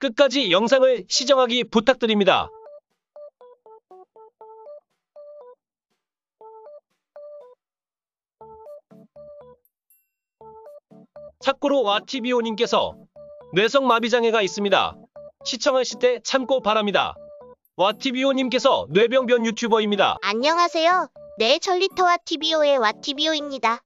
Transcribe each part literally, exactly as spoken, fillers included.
끝까지 영상을 시청하기 부탁드립니다. 참고로 와티비오님께서 뇌성마비장애가 있습니다. 시청하실 때 참고 바랍니다. 와티비오님께서 뇌병변 유튜버입니다. 안녕하세요. 네, 전리터 와티비오의 와티비오입니다.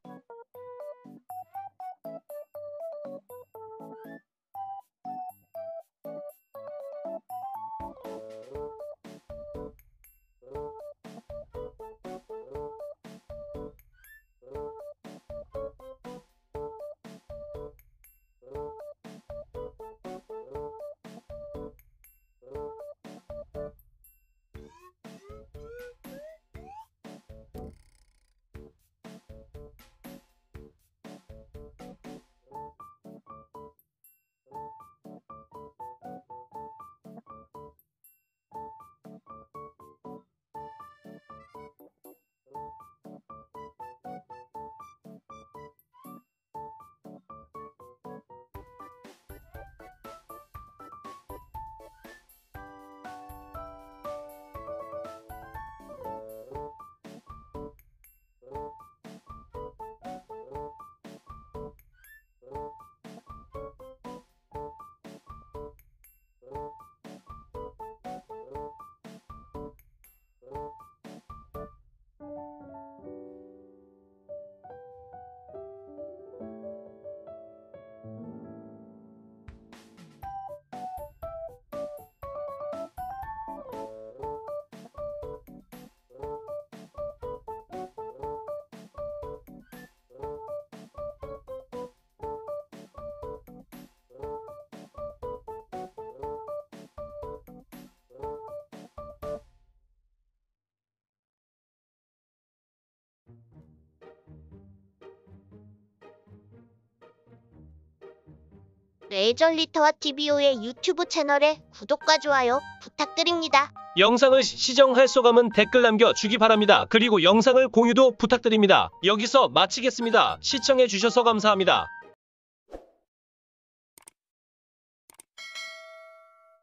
네, 전리터 와티비오의 유튜브 채널에 구독과 좋아요 부탁드립니다. 영상을 시청할 소감은 댓글 남겨주기 바랍니다. 그리고 영상을 공유도 부탁드립니다. 여기서 마치겠습니다. 시청해주셔서 감사합니다.